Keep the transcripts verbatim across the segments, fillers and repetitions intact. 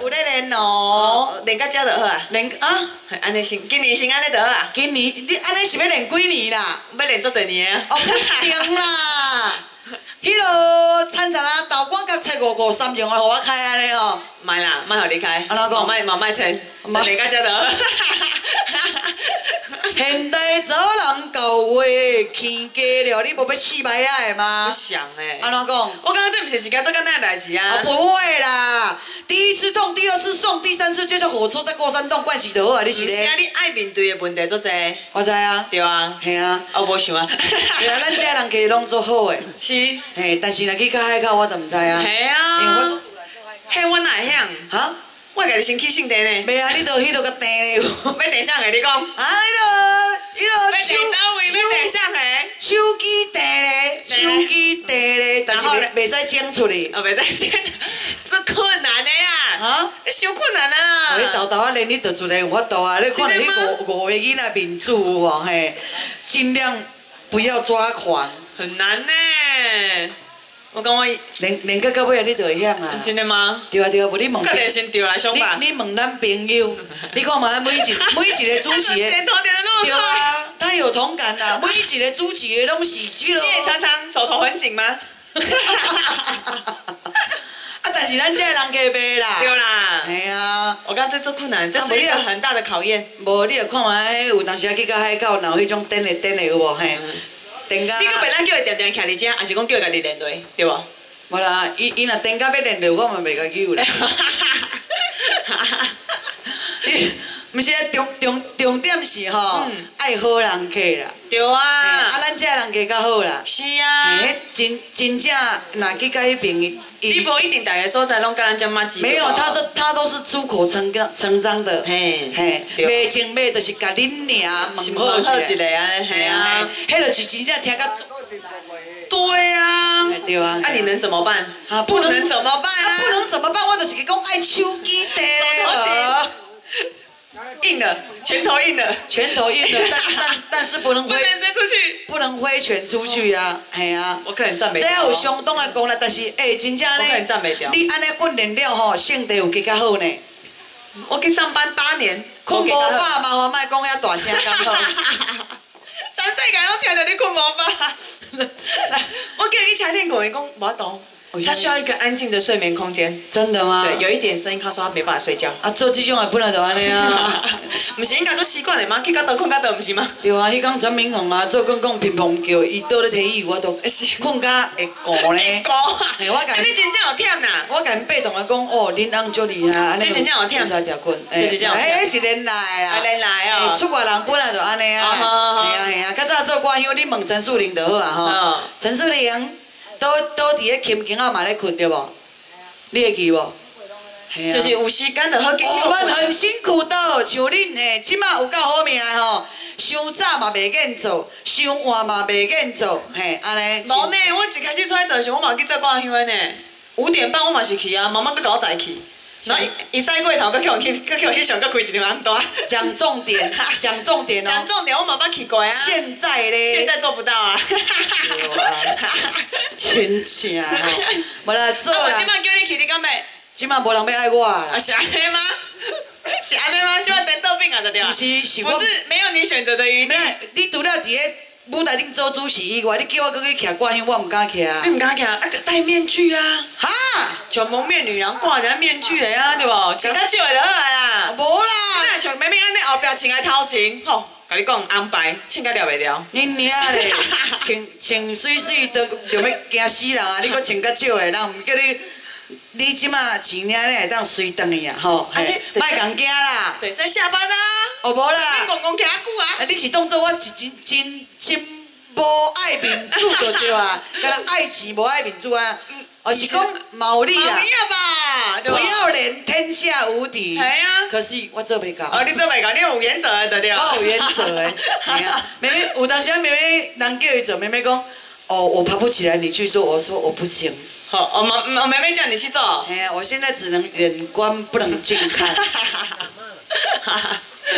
有咧练哦。 练到遮就好啊。 练啊？ 安尼先，今年先安尼就好啊。 今年你安尼是要练几年啦？ 要练足侪年啊。 哦，不行啦。迄落参杂啊，豆干甲菜五五三样啊，互我开安尼哦。 卖啦，卖互你开。 安怎讲？ 卖嘛卖钱，练到遮就好。 现代做人够话，欠家了，你无要试歹啊的吗？ 不想诶。 安怎讲？ 我感觉这毋是一件做简单的代志啊。 啊，不会啦，第一次痛，第二次送，第三次就像火车在过山洞，惯死就好啊！你是咧？ 是啊，你爱面对的问题足侪。 我知啊。 对啊。 系啊。 我无想啊。 对啊，咱遮人家拢做好诶。 是。 嘿，但是若去较海口，我就毋知啊。 系啊。因为我嘿，我哪会晓？哈？我家己先去姓地呢。袂啊，你著迄落甲订咧。 要订啥个？你讲。 啊，迄落，迄落手。要订倒位？要订啥个？ 手机订咧，手机订咧，但是袂袂使剪出去。 哦，袂使剪出，这困难的呀。啊？伤困难啊。 你豆豆啊，练你著出来有法度啊！你看着迄五五个囡仔面子有无嘿？尽量不要抓狂。 很难呢。我讲我练练到到尾你就会晓啊。真的吗？ 对啊对啊，无你问。 个练先对来上吧。 你你问咱朋友，你看嘛，每一每一个主持的。 点头点得那么快。 对啊，他有同感呐。每一个主持的拢是即落。 你也常常手头很紧吗？ 啊，但是咱这人家袂啦。 对啦。 系啊。 我讲这做困难，这是一个很大的考验。 无，你著看嘛，迄有当时啊去到海口，若有迄种等的等的有无嘿？等甲。你个别咱叫伊定定徛伫遮，还是讲叫伊家己练落，对无？ 无啦，伊伊若等甲要练着，我嘛袂甲救啦。毋是啊，重重重点是吼，爱好人客啦。 对啊。啊， 咱遮人客较好啦。 是啊。 迄真真正，若去到迄边， 你无一定逐个所在拢甲咱遮马子。 没有，他说他都是出口成成章的。嘿，嘿，卖前卖就是甲恁尔问好一个啊，嘿啊，迄就是真正听甲。 对啊。 对啊。 那你能怎么办？啊，不能怎么办啊？ 不能怎么办？我就是讲爱手机订了。 硬了，拳头硬了， 拳头硬了，但但但是不能挥， 不能伸出去， 不能挥拳出去啊，系啊。 我可能赞美。 这有相当的功力，但是诶，真正呢， 我可能赞美掉。 你安尼训练了吼，性地有更较好呢。 我去上班八年， 困无饱嘛，我莫讲遐大声讲好。 全世界拢听着你困无饱。我叫你车天讲，伊讲无懂。他需要一个安静的睡眠空间。 真的吗？ 对，有一点声音，他说他没办法睡觉。 啊，做这种也本来就安尼啊。 不是应该做习惯的吗？去到倒困到倒，不是吗？ 对啊，迄讲陈明宏啊，做讲讲乒乓球，伊倒咧体育，我都困甲会顾咧。 顾。嘿，我讲。你真正有忝呐！ 我甲因爸同学讲，哦，恁翁足厉害，安尼。 你真正有忝。 才调困。 就是这样。 哎，是练来啦。 练来哦。 出外人本来就安尼啊。系啊系啊，较早做歌乡，你问陈树玲就好啊吼。陈树玲。倒倒伫咧琴间啊嘛咧困对无？你会记无？ 就是有时间就好紧。 我们很辛苦的，像恁嘿，即马有够好命的吼，伤早嘛袂瘾做，伤晚嘛袂瘾做，嘿，安尼。 无呢，我一开始出来做时，我嘛去做歌乡的呢。五点半我嘛是去啊，妈妈搁甲我载去。然后一赛过头，搁叫我去，搁叫我去上，搁开一场红大。讲重点，讲重点哦。讲重点，我嘛捌去过啊。现在咧？现在做不到啊。对啊。真正吼，无啦做啦。我即摆叫你去，你敢袂？即摆无人要爱我啦。啊是安尼吗？是安尼吗？即摆等豆饼啊，对对啊。不是，是我。不是，没有你选择的余地。你除了伫咧舞台顶做主持以外，你叫我搁去徛歌乡，我毋敢徛。你毋敢徛？啊，戴面具啊。哈？像蒙面女郎挂一个面具的啊，对无？穿较少的就好啦。无啦。那像妹妹安尼后壁穿个头前，吼，甲你讲安排，穿甲了袂了。恁娘嘞，穿穿水水都就要惊死人啊！你搁穿较少的，人毋叫你。你即马钱领咧会当随转去啊，吼，嘿，莫共惊啦。对，先下班啊。哦，无啦。你公公徛久啊？啊，你是当做我是真真真无爱面子就对啊，敢若爱钱无爱面子啊。我是讲毛利啦。不要脸，天下无敌。系啊。可是我做袂到。哦，你做袂到，你有原则的对对。我有原则的。系啊。妹妹有当时妹妹人叫伊做，妹妹讲，哦，我爬不起来，你去做。我说我不行。好，我妈我妹妹叫你去做。哎呀，我现在只能远观，不能近看。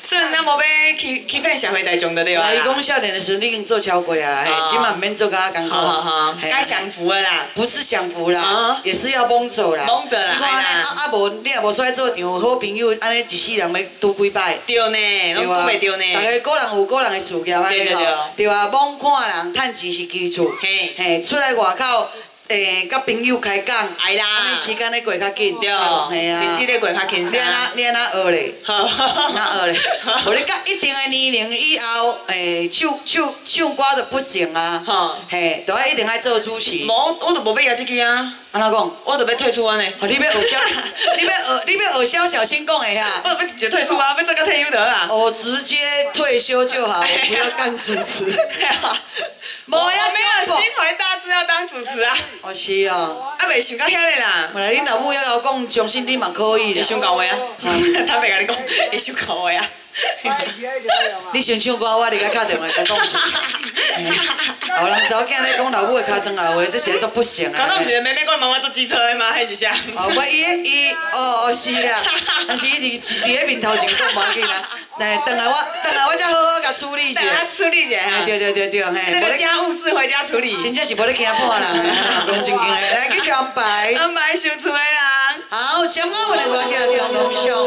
所以咱无要欺欺骗社会大众的对吧？ 伊讲少年的时候你已经做超过啊，嘿，即嘛唔免做甲艰苦。 好好好，该享福了啦。 不是享福啦，也是要蒙走啦。 蒙走啦。 你看安尼啊啊无，你也无出来做场，好朋友安尼一世人要拄几摆？ 对呢，拢拄袂对呢。 大家个人有个人的事业安尼吼，对啊，罔看人趁钱是基础。嘿，嘿，出来外口。 诶，甲朋友开讲， 哎啦， 安尼时间咧过较紧， 对，系啊，日子咧过较轻松。 你安那你安那学咧？哪学咧？无你到一定的年龄以后，诶，唱唱唱歌就不行啊。嘿，都要一定爱做主持。 无，我都无要学这个啊。 安怎讲？ 我就要退出啊呢。 哦，你要学小，你要学，你要学小小心讲的遐。 我要直接退出啊，要做到退休得啊。 哦，直接退休就好，不要干主持。 无呀，没有心怀大志要当主持啊。 哦，是哦。 啊，袂想到遐个啦。 本来恁老母要甲我讲，相信你嘛可以啦。 伊想搞话啊，他袂甲你讲，伊想搞话啊。 你想唱歌，我伫甲敲电话甲讲是。后人查某囝咧讲老母的尻川后话，这是做不行啊。 刚刚毋是妹妹讲妈妈做机车的吗？还是啥？ 哦，我伊伊哦哦是啦，但是伊伫伫咧面头前讲无要紧啦。哎，等下我等下我才好好甲处理一下。 等下处理一下哈。 对对对对，嘿。 那个家务事回家处理。 真正是无咧惊破人啊，讲正经的，来继续安排。 安排收厝的人。 好，接我们的歌叫《中上》。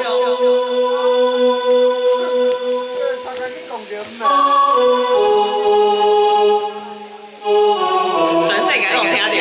全世界拢听到。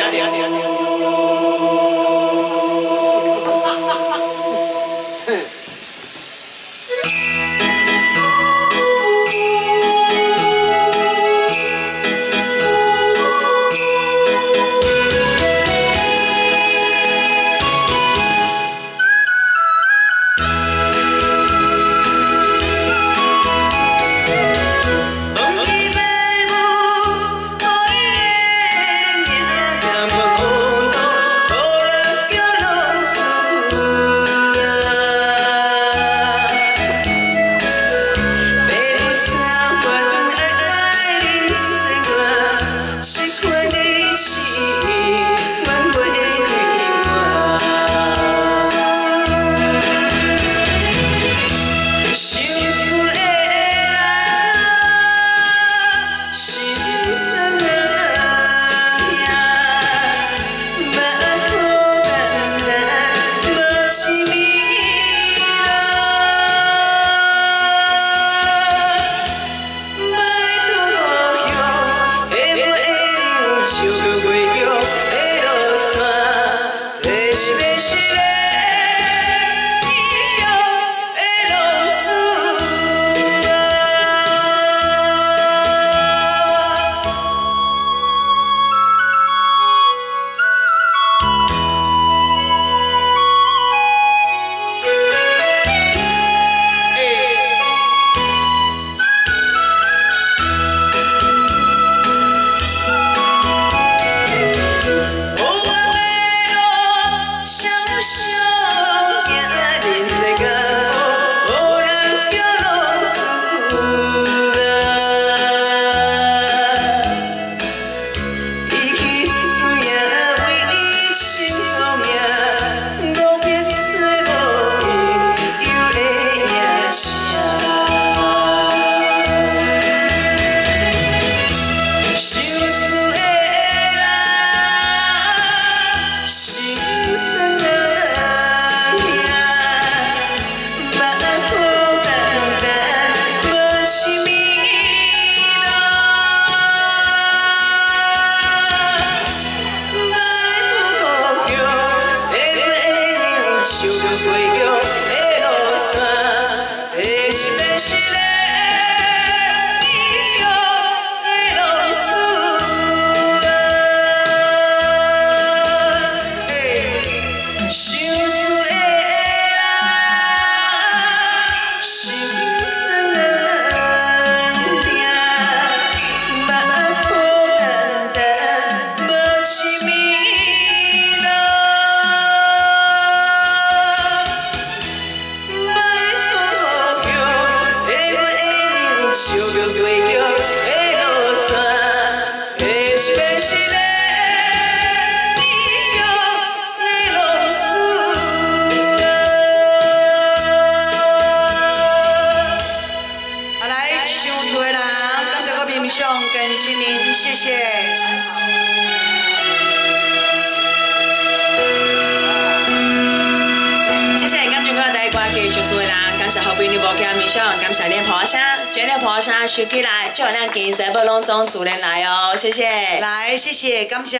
感谢后边的无惊面上，感谢恁婆声，将恁婆声收起来，就让咱今日节目拢总主人来哦，谢谢。 来，谢谢，感谢。